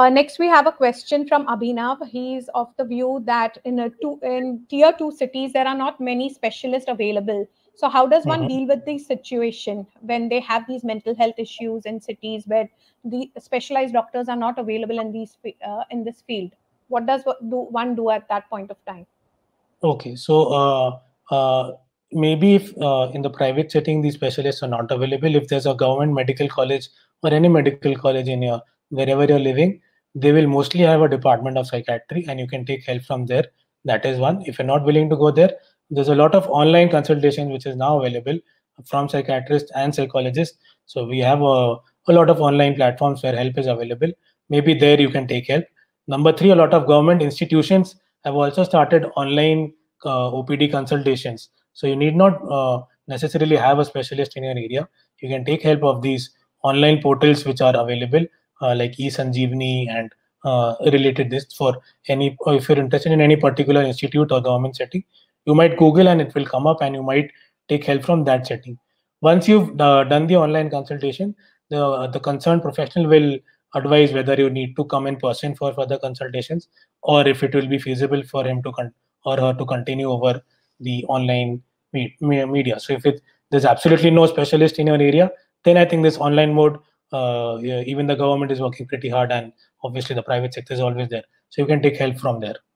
Next, we have a question from Abhinav. He's of the view that in tier 2 cities, there are not many specialists available. So how does one deal with the situation when they have these mental health issues in cities where the specialized doctors are not available in this field? What does one do at that point of time? Okay, so maybe if in the private setting the specialists are not available, if there's a government medical college or any medical college in your wherever you're living, they will mostly have a department of psychiatry, and you can take help from there. That is one. If you're not willing to go there, there's a lot of online consultation which is now available from psychiatrists and psychologists. So we have a lot of online platforms where help is available. Maybe there you can take help. Number three, a lot of government institutions have also started online OPD consultations. So you need not necessarily have a specialist in your area. You can take help of these online portals which are available, like eSanjeevani and related this for any. If you're interested in any particular institute or government setting, you might Google and it will come up, and you might take help from that setting. Once you've done the online consultation, the concerned professional will advise whether you need to come in person for further consultations, or if it will be feasible for him to or her to continue over the online media. So if there's absolutely no specialist in your area, then I think this online mode, yeah, even the government is working pretty hard, and obviously the private sector is always there. So you can take help from there.